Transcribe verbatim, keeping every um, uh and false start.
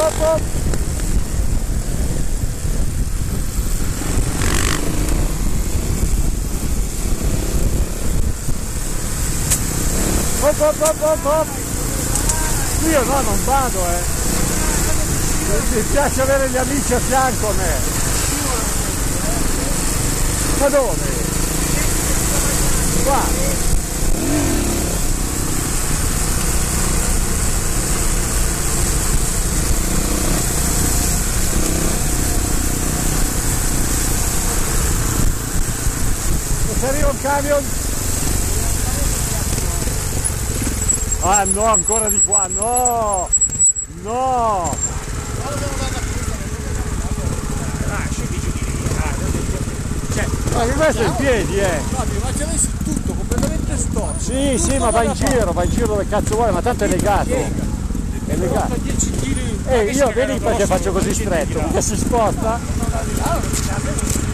op, op. Op, op, op, op, op. Io no, non vado, eh. Mi piace avere gli amici a fianco a me. Ma dove? Qua. Se arriva un camion. Ah no, ancora di qua, no! No! Ah, scendi giù di lì, ah, cioè, ma che questo è in piedi, eh! Fabio, ma ce l'hai su tutto, completamente storto. Sì, sì, ma va in giro, va in giro dove cazzo vuole, ma tanto è legato. È legato. dieci chili. E io vedi perché faccio così stretto, perché si sposta.